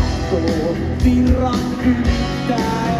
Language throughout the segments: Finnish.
tahtoo virran ylittää.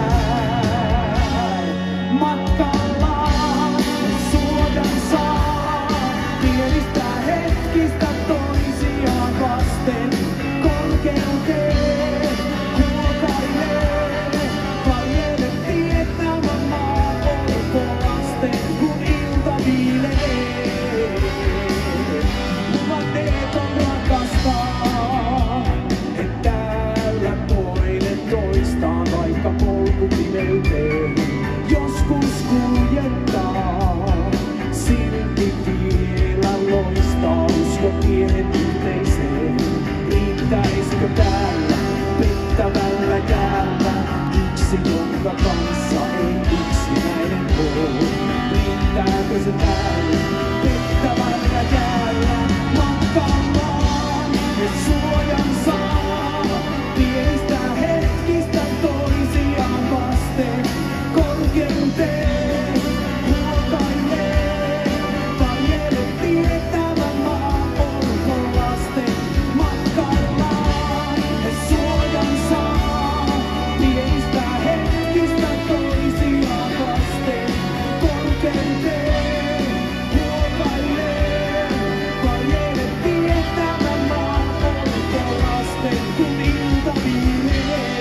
Matkallaan suojan saa, pienistä hetkistä toisiaan vasten. Korkeuteen huokailee, varjele tietämä maa orpolasten, kun ilta viilenee. Luvanneet on rakastaa, et täällä toinen toistaan, vaikka polku pimeyteen joskus kuljettaa. Silti vielä loistaa usko miehen yhteiseen. Riittäisikö täällä pettävällä jäällä yksi, jonka kanssa ei yksinäinen oo? Riittääkö se täällä pettävällä jäällä matkallaan ja suojan saa? Pienistä hetkistä toisiaan vasten korkeuteen huokailee. Varjele tietävä maa orpolasten. Matkallaan ja suojan saa. Pienistä hetkistä toisiaan vasten korkeuteen huokailee. Varjele tietävä maa orpolasten, kun ilta viilenee.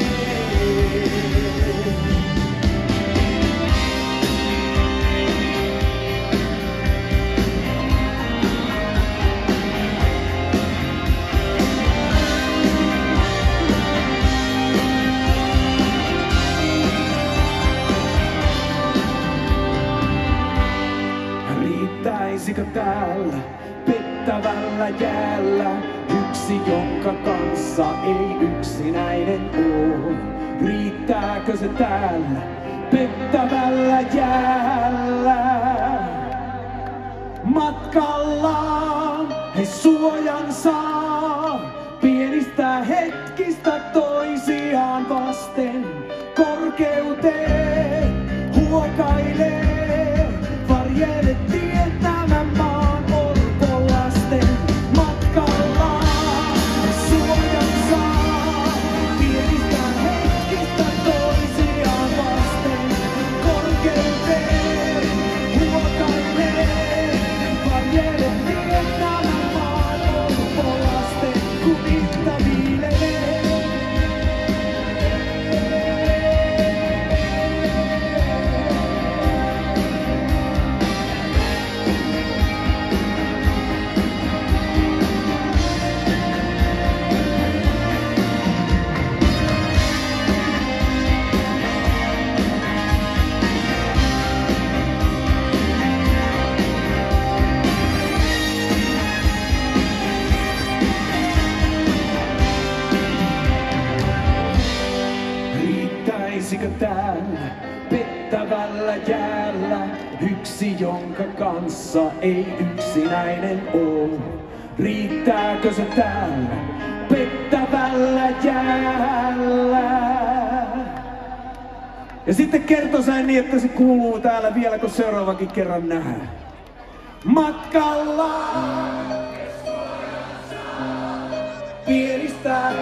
Riittäisikö täällä pettävällä jäällä yksi, jonka kanssa ei yksinäinen oo? Riittääkö se täällä pettävällä jäällä matkallaan? He suojan saa pienistä hetkistä toisiaan vasten korkeuteen huokailee. Varjele tietämä maan orpolasten. Matkallaan he suojan saa pienistä hetkistä toisiaan vasten korkeuteen huokailee. Varjele tietämä maan orpolasten, kun ilta viilenee. Riittäisikö täällä pettävällä jäällä yksi, jonka kanssa ei yksinäinen oo? Riittääkö se täällä pettävällä jäällä? Ja sitten kertosäin niin, että se kuuluu täällä vielä, kun seuraavankin kerran nähdään. Matkallaan pienistä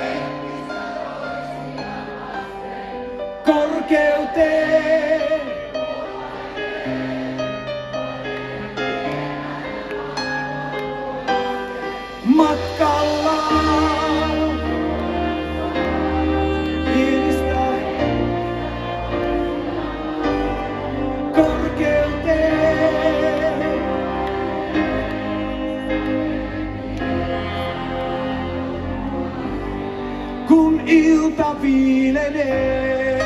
korkeuteen matkallaan pienistä korkeuteen. Kun ilta viilenee.